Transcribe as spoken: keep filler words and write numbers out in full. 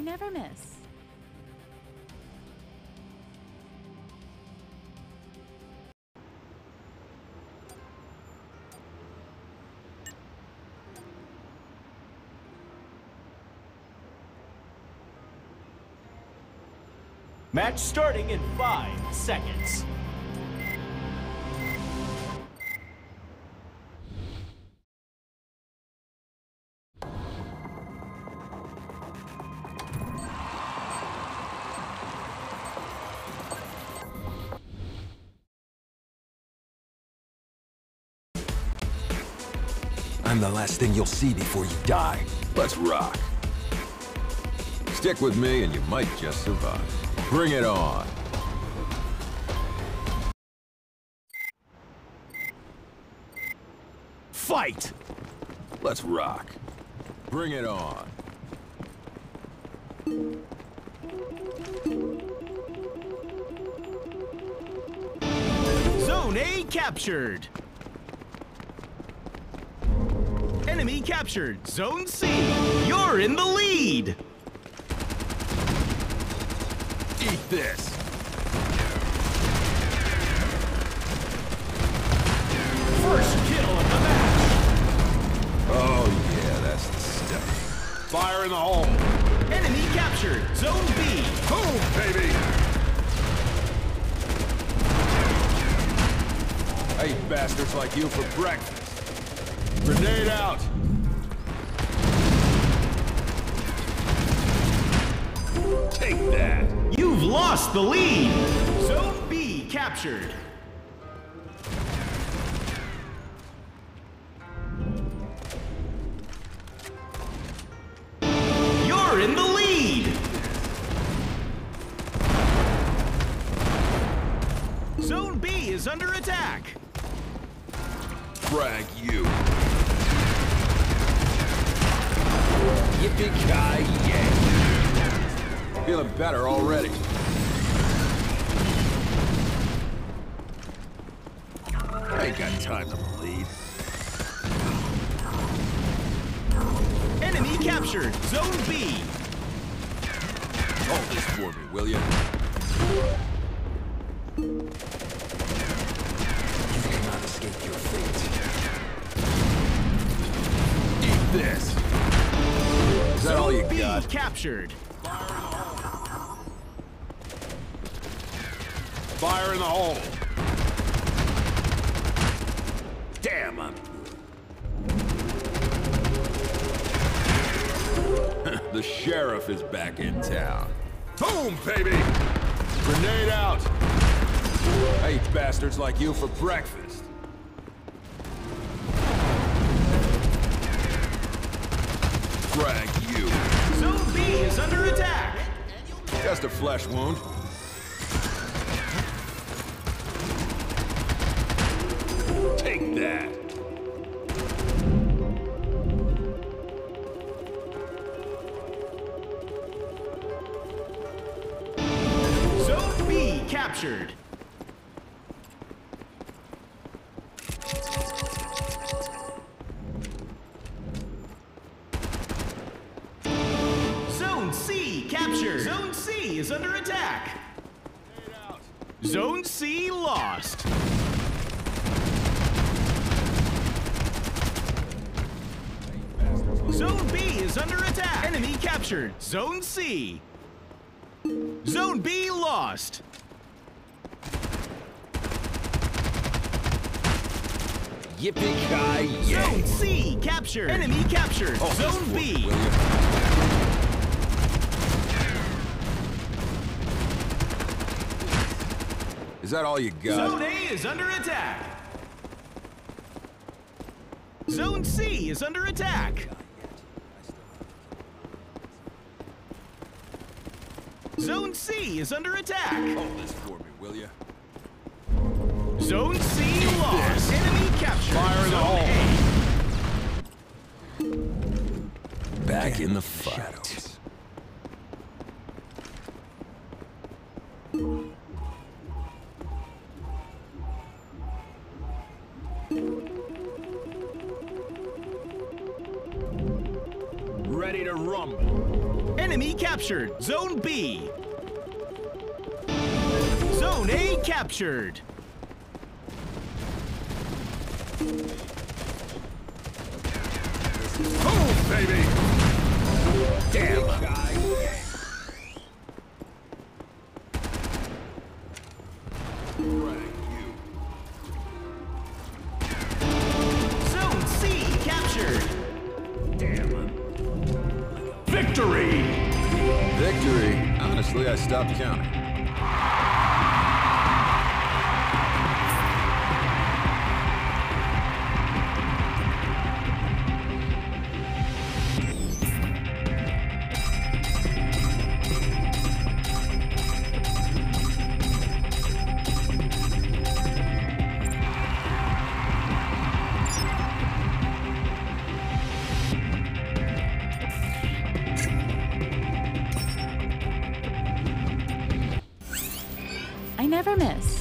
I never miss. Match starting in five seconds. I'm the last thing you'll see before you die. Let's rock. Stick with me and you might just survive. Bring it on. Fight! Let's rock. Bring it on. Zone A captured. Enemy captured. Zone C. You're in the lead. Eat this. First kill of the match. Oh yeah, that's the stuff. Fire in the hole. Enemy captured. Zone B. Boom, baby. I eat bastards like you for breakfast. Grenade out. Take that. You've lost the lead. Zone B captured. You're in the lead. Zone B is under attack. Frag you. Yippee-ki-yay. Feeling better already. I ain't got time to bleed. Enemy captured. Zone B. Hold this for me, will you? You cannot escape your fate. Eat this. Is that all you B got? captured. Fire in the hole. Damn, I'm good. The sheriff is back in town. Boom, baby! Grenade out! I eat bastards like you for breakfast. Frag you. Zone B is under attack. Just a flesh wound. Take that. Zone B captured. Zone C captured. Zone C is under attack. Zone C lost. Zone B is under attack. Enemy captured. Zone C. Zone B lost. Yippee-ki-yay. Zone C captured. Enemy captured. Oh, Zone B. will you? Is that all you got? Zone A is under attack. Zone C is under attack. Zone C is under attack. Hold this for me, will you? Zone C lost. Enemy captured. Fire in the Zone hole. Back in the fight. Ready to rumble. Enemy captured. Zone B. Zone A captured. Home, baby! Damn. Zone C captured. Damn. Victory! Victory? Honestly, I stopped counting. I never miss.